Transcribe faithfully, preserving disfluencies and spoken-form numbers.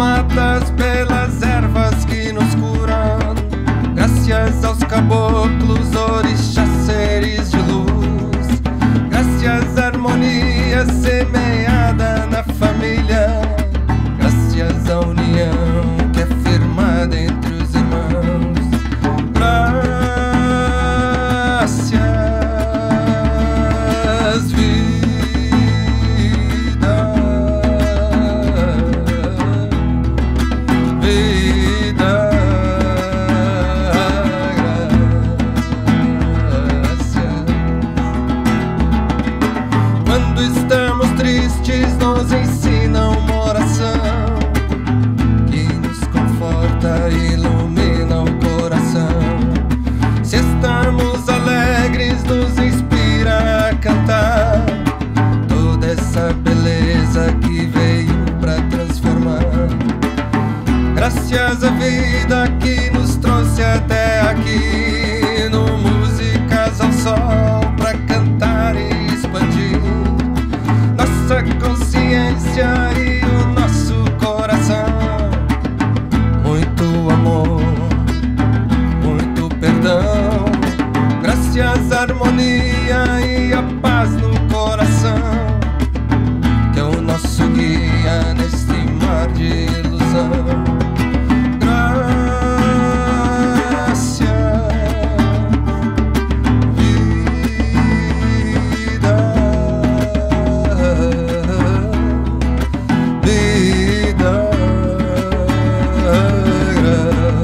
matas, pelas ervas que nos curam, graças aos caboclos, orixás, seres de luz, graças à harmonia semeada na família, graças à união que é firmada entre os irmãos. Graças, vida, vida, graças. Quando estamos tristes, nos ensinam uma oração que nos conforta e ilumina o coração. Se estamos alegres, nos inspira a cantar toda essa beleza que veio pra transformar. Graças à vida que nos trouxe até aqui, no Músicas ao Sol, pra cantar e expandir nossa consciência e o nosso coração. Muito amor, muito perdão, graças à harmonia e à paz no coração, que é o nosso guia neste mar de ilusão. Graças, vida, vida, graças.